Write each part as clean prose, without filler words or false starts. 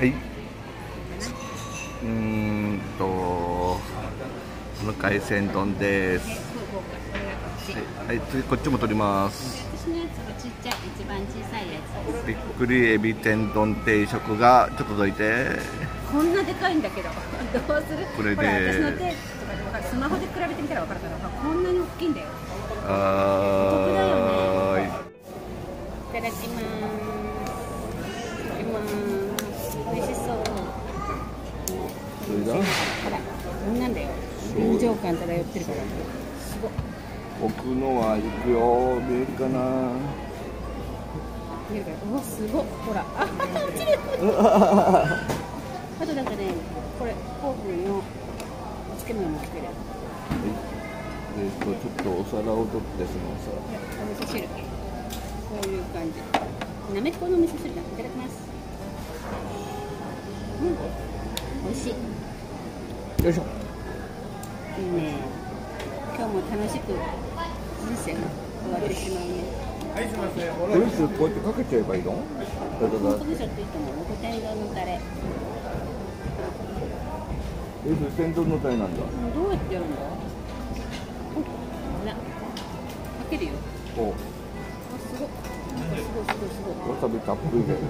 はい。海鮮丼です。はい、次こっちも取ります。 私のやつはちっちゃい、一番小さいやつ。 びっくりエビ天丼定食がちょっとどいて。 こんなでかいんだけど、どうする？ これで。 ほら、私の手とかで分かる。スマホで比べてみたら分かるから、こんなに大きいんだよ。お得だよね。いただきます。美味しそう。 それだ。 ほら、こんなんだよ。臨場感漂ってるから。すごい。 僕のは行くよ。見えるかな。 見えるから。うわ、すごい。ほら、落ちる。あとなんかね、これフォークのお漬物も来てる。 ちょっとお皿を取ってそのお皿。 お味噌汁。こういう感じ。なめこの味噌汁だ。いただきます。美味しい。 よいしょ。 いいね。今日も楽しく人生が終わってしまうね。 これこうやってかけちゃえばいいの？ かけちゃっていいと思う。天丼のタレ。 それ天丼のタレなんだ。 どうやってやるんだ？ほら、かけるよ。 お。 すごい。すごい。 わさびたっぷりで。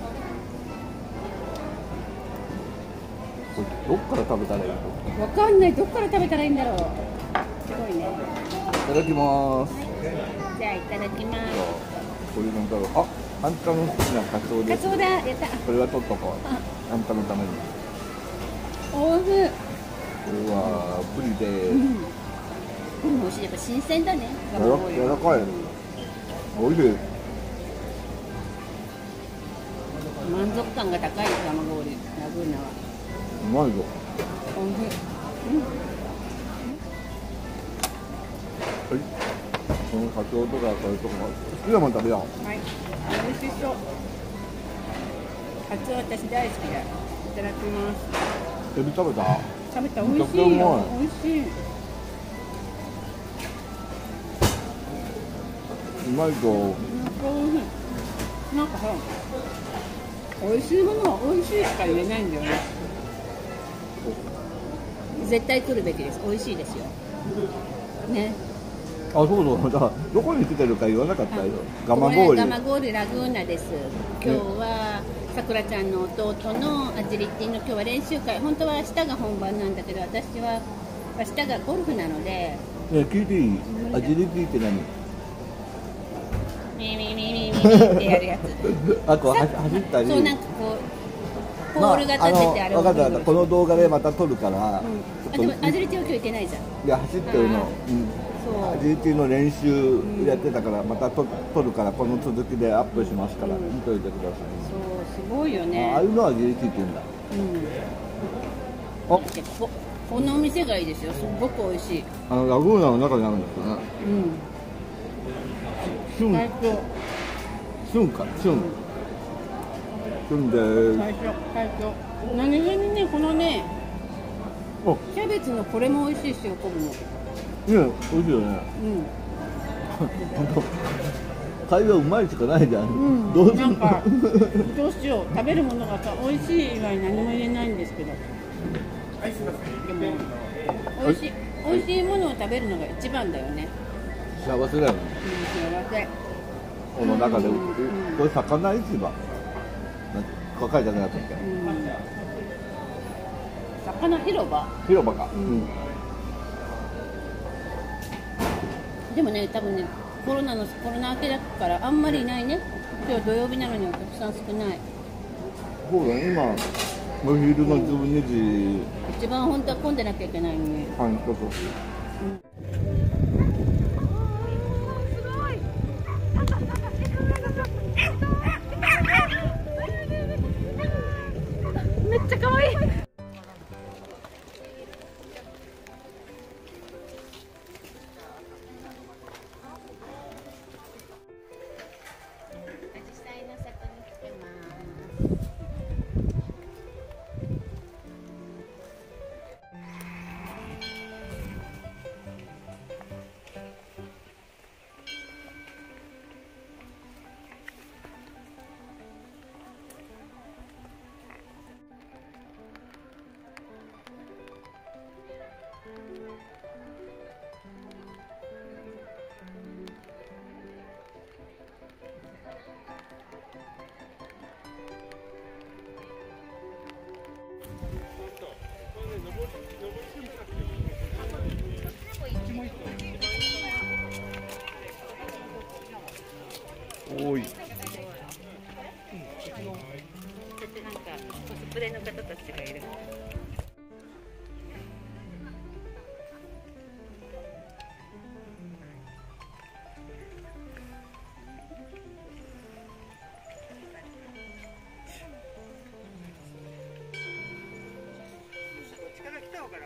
どっから食べたらいいの？ わかんない。どっから食べたらいいんだろう。すごいね。 いただきます。 じゃあいただきます。 これなんだろう。あ、あんたの好きなカツオです。 カツオだ。やった。 これは取っとこう。あんたのために。 おいしい。 これはブリで。 ブリも美味しい。やっぱ新鮮だね。 柔らかい。おいしい。 満足感が高い卵料理。ラグーナは。 うまいぞ。 おいしい。 はい。このカツオとかこれとか好きなもの食べよう。 はい。美味しそう。カツオ私大好きだ。いただきます。 エビ食べた？ 食べた。美味しいよ。美味しい。 うまいぞ。 なんかさ、美味しいものは美味しいしか言えないんだよね。絶対来るべきです。美味しいですよ。ね。 あ、そうだからどこに来てるか言わなかったよ。ガマゴーリ。 ガマゴーリラグーナです。今日はさくらちゃんの弟のアジリティの今日は練習会。本当は明日が本番なんだけど、私は明日がゴルフなので。 ね、聞いていい？アジリティって何？ ミってやるやつ。 あ、こう走ったり。 そう、なんかこうポールが立っててあれを。 分かった。この動画でまた撮るから。 でもアジリティは今日行けないじゃん。 いや走ってるの。アジリティの練習やってたからまた撮るからこの続きでアップしますから見といてください。 そうすごいよね。 ああいうのはアジリティって言うんだ。 このお店がいいですよ。すごく美味しい。 ラグーナの中にあるんですよね。シュンで。 最初。何気にね、このね、キャベツのこれも美味しいし、お昆布も。 ね、美味しいよね。会話うまいしかないじゃん。どうしよう。食べるものがさ、美味しい以外何も言えないんですけど。でも美味しいものを食べるのが一番だよね。 幸せだよね。 幸せ。 この中でこれ魚市場。書いてなかったっけ？ 魚広場か。でもね、多分ね、コロナ明けだからあんまりいないね。今日土曜日なのにお客さん少ない。 そうだね、今お昼の12時。 一番本当は混んでなきゃいけないのに。 そうそう。 めっちゃ可愛い。 多い。 なんかコスプレの方たちがいる。 力来たのかな。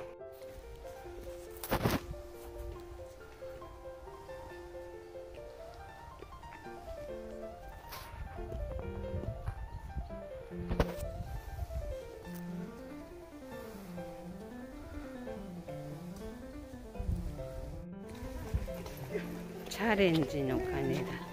チャレンジの鐘だ。